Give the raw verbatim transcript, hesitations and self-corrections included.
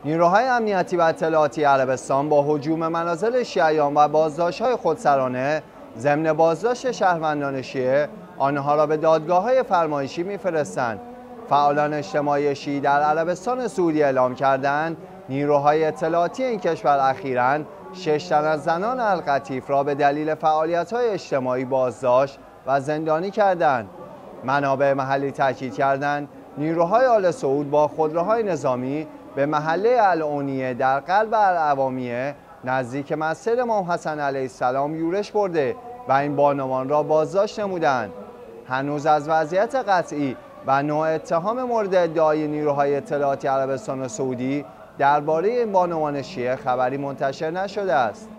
نیروهای امنیتی و اطلاعاتی عربستان با هجوم منازل شیعیان و بازداشت‌های خودسرانه ضمن بازداشت شهروندان شیعه آنها را به دادگاه‌های فرمایشی می‌فرستند. فعالان اجتماعی شیعی در عربستان سعودی اعلام کردند نیروهای اطلاعاتی این کشور اخیراً شش تن از زنان القطیف را به دلیل فعالیت‌های اجتماعی بازداشت و زندانی کردند. منابع محلی تاکید کردند نیروهای آل سعود با خودروهای نظامی به محله العونیه در قلب العوامیه نزدیک مسجد امام حسن علیه السلام یورش برده و این بانوان را بازداشت نمودند. هنوز از وضعیت قطعی و نوع اتهام مورد ادعای نیروهای اطلاعاتی عربستان سعودی درباره این بانوان شیعه خبری منتشر نشده است.